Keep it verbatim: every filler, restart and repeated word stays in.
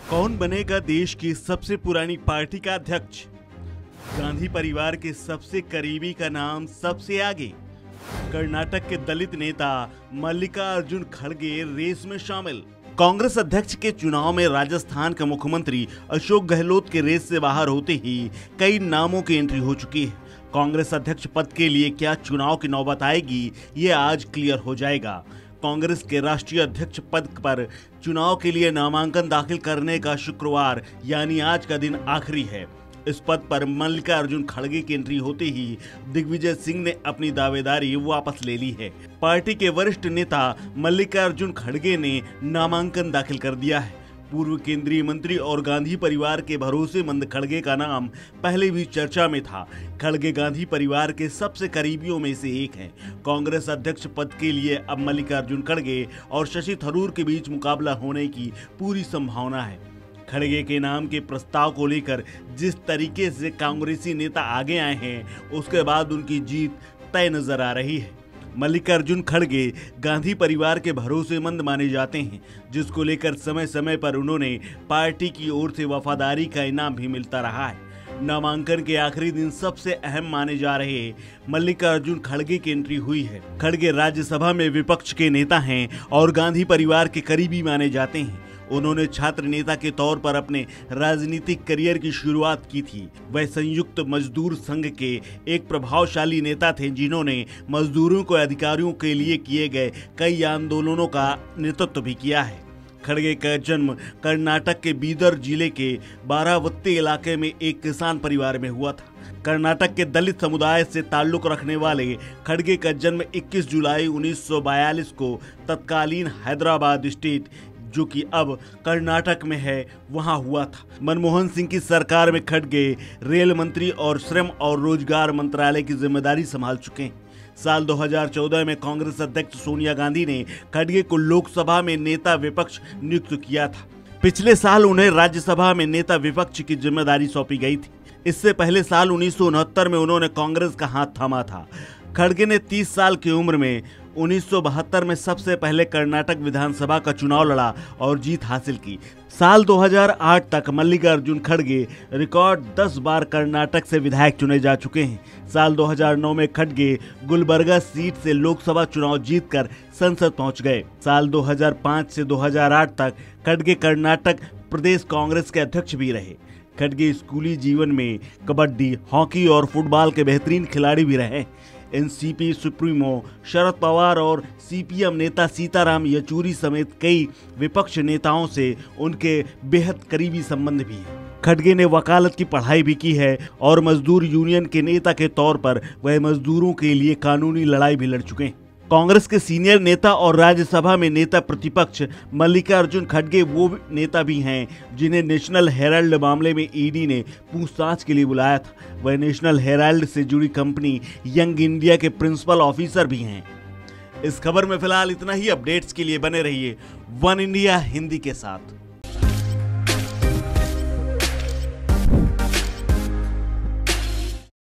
कौन बनेगा देश की सबसे पुरानी पार्टी का अध्यक्ष? गांधी परिवार के सबसे करीबी का नाम सबसे आगे। कर्नाटक के दलित नेता मल्लिकार्जुन खड़गे रेस में शामिल। कांग्रेस अध्यक्ष के चुनाव में राजस्थान के मुख्यमंत्री अशोक गहलोत के रेस से बाहर होते ही कई नामों की एंट्री हो चुकी है। कांग्रेस अध्यक्ष पद के लिए क्या चुनाव की नौबत आएगी, ये आज क्लियर हो जाएगा। कांग्रेस के राष्ट्रीय अध्यक्ष पद पर चुनाव के लिए नामांकन दाखिल करने का शुक्रवार यानी आज का दिन आखिरी है। इस पद पर मल्लिकार्जुन खड़गे की एंट्री होते ही दिग्विजय सिंह ने अपनी दावेदारी वापस ले ली है। पार्टी के वरिष्ठ नेता मल्लिकार्जुन खड़गे ने नामांकन दाखिल कर दिया है। पूर्व केंद्रीय मंत्री और गांधी परिवार के भरोसेमंद खड़गे का नाम पहले भी चर्चा में था। खड़गे गांधी परिवार के सबसे करीबियों में से एक हैं। कांग्रेस अध्यक्ष पद के लिए अब मल्लिकार्जुन खड़गे और शशि थरूर के बीच मुकाबला होने की पूरी संभावना है। खड़गे के नाम के प्रस्ताव को लेकर जिस तरीके से कांग्रेसी नेता आगे आए हैं, उसके बाद उनकी जीत तय नजर आ रही है। मल्लिकार्जुन खड़गे गांधी परिवार के भरोसेमंद माने जाते हैं, जिसको लेकर समय समय पर उन्होंने पार्टी की ओर से वफादारी का इनाम भी मिलता रहा है। नामांकन के आखिरी दिन सबसे अहम माने जा रहे मल्लिकार्जुन खड़गे की एंट्री हुई है। खड़गे राज्यसभा में विपक्ष के नेता हैं और गांधी परिवार के करीबी माने जाते हैं। उन्होंने छात्र नेता के तौर पर अपने राजनीतिक करियर की शुरुआत की थी। वह संयुक्त मजदूर संघ के एक प्रभावशाली नेता थे, जिन्होंने मजदूरों को अधिकारियों के लिए किए गए कई आंदोलनों का नेतृत्व भी किया है। खड़गे का जन्म कर्नाटक के बीदर जिले के बारावती इलाके में एक किसान परिवार में हुआ था। कर्नाटक के दलित समुदाय से ताल्लुक रखने वाले खड़गे का जन्म इक्कीस जुलाई उन्नीस सौ बयालीस को तत्कालीन हैदराबाद स्टेट, जो कि अब कर्नाटक में है, वहां हुआ था। मनमोहन सिंह की सरकार में खड़गे रेल मंत्री और श्रम और रोजगार मंत्रालय की जिम्मेदारी संभाल चुके हैं। साल दो हज़ार चौदह में कांग्रेस अध्यक्ष सोनिया गांधी ने खड़गे को लोकसभा में नेता विपक्ष नियुक्त किया था। पिछले साल उन्हें राज्यसभा में नेता विपक्ष की जिम्मेदारी सौंपी गई थी। इससे पहले साल उन्नीस सौ उनहत्तर में उन्होंने कांग्रेस का हाथ थामा था। खड़गे ने तीस साल की उम्र में उन्नीस सौ बहत्तर में सबसे पहले कर्नाटक विधानसभा का चुनाव लड़ा और जीत हासिल की। साल दो हज़ार आठ तक मल्लिकार्जुन खड़गे रिकॉर्ड दस बार कर्नाटक से विधायक चुने जा चुके हैं। साल दो हज़ार नौ में खड़गे गुलबर्गा सीट से लोकसभा चुनाव जीतकर संसद पहुंच गए। साल दो हज़ार पाँच से दो हज़ार आठ तक खड़गे कर्नाटक प्रदेश कांग्रेस के अध्यक्ष भी रहे। खड़गे स्कूली जीवन में कबड्डी, हॉकी और फुटबॉल के बेहतरीन खिलाड़ी भी रहे। एनसीपी सुप्रीमो शरद पवार और सीपीएम नेता सीताराम येचुरी समेत कई विपक्ष नेताओं से उनके बेहद करीबी संबंध भी हैं। खड़गे ने वकालत की पढ़ाई भी की है और मजदूर यूनियन के नेता के तौर पर वह मजदूरों के लिए कानूनी लड़ाई भी लड़ चुके हैं। कांग्रेस के सीनियर नेता और राज्यसभा में नेता प्रतिपक्ष मल्लिकार्जुन खड़गे वो नेता भी हैं जिन्हें नेशनल हेराल्ड मामले में ईडी ने पूछताछ के लिए बुलाया था। वह नेशनल हेराल्ड से जुड़ी कंपनी यंग इंडिया के प्रिंसिपल ऑफिसर भी हैं। इस खबर में फिलहाल इतना ही। अपडेट्स के लिए बने रहिए वन इंडिया हिंदी के साथ।